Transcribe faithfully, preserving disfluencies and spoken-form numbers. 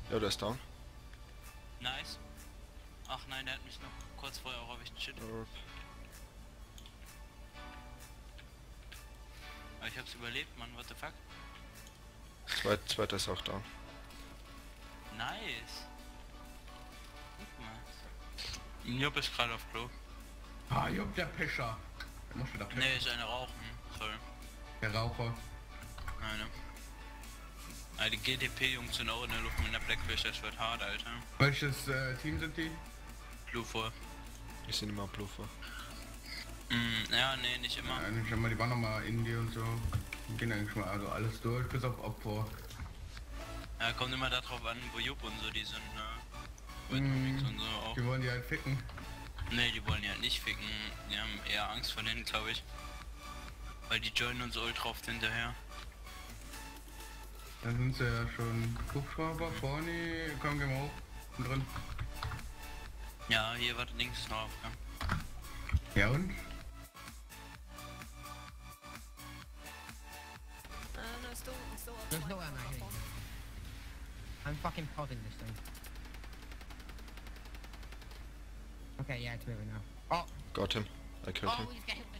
Ja, der ist down. Nice. Ach nein, der hat mich noch kurz vorher auch erwischt. Shit. Äh, Aber ich hab's überlebt, Mann. What the fuck? Zweit, zweiter ist auch down. Nice. Guck mal. Job ist gerade auf Klo. Ah, Job, der Pischer. Der muss wieder pissen. Ne, ist eine rauchen. Sorry. Der Raucher. Nein, ne. Ah, die G D P-Jungs sind auch in der Luft mit der Blackfish, das wird hart, Alter. Welches äh, Team sind die? Blue vor. Ich sehe immer Bluffer. Mm, ja, nee, nicht immer. Ja, eigentlich schon mal, die waren nochmal Indie und so. Die gehen eigentlich mal also alles durch, bis auf Opfer. Ja, kommt immer darauf an, wo Jupp und so die sind, ne? Mm, Und so auch. die wollen die halt ficken. Ne, die wollen ja nicht ficken. Die haben eher Angst vor denen, glaube ich. Weil die joinen uns ultra oft hinterher. Dann sind sie ja schon Hubschrauber vorne, komm, gehen wir hoch. Und drin. Ja, hier war links noch Aufgang. Ja und? Uh, no, still, still up. There's no ammo here. I'm fucking podding this thing. Okay, yeah, it's moving now. Oh! Got him. I killed him. Oh, he's getting me!